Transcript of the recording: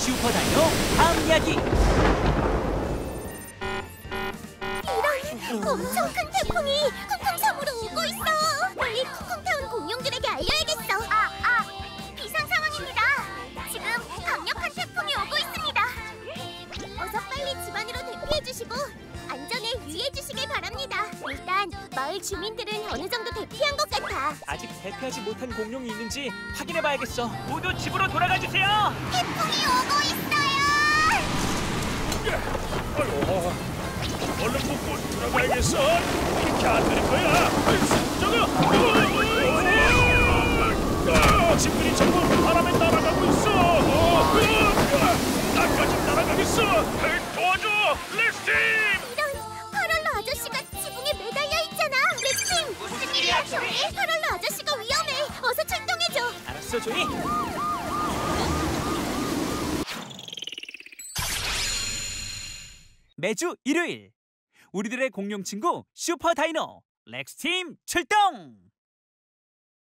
슈퍼다이노 다음 이야기. 이런 엄청 큰 태풍이 쿵쿵섬으로 오고 있어. 빨리 쿵쿵타운 공룡들에게 알려야겠어. 비상 상황입니다. 지금 강력한 태풍이 오고 있습니다. 어서 빨리 집 안으로 대피해 주시고 안전에 유의해 주시길 바랍니다. 일단 마을 주민들은 어느 정도 대피한 것 같아. 아직 대피하지 못한 공룡이 있는지 확인해봐야겠어. 모두 집으로 돌아가 주세요. 태풍이 오고 있어요. 아이고, 얼른 먹고 들어가야겠어. 이렇게 안 되는 거야. 저거, 집들이 전부 바람에 날아가고 있어. 나까지 날아가겠어. 도와줘, 레스팀. 이런, 파럴로 아저씨가 지붕에 매달려 있잖아. 레스팀, 무슨 일이야, 조이? 파럴로 아저씨가 위험해. 어서 출동해줘. 알았어, 조이. 매주 일요일 우리들의 공룡 친구 슈퍼다이노 렉스팀 출동!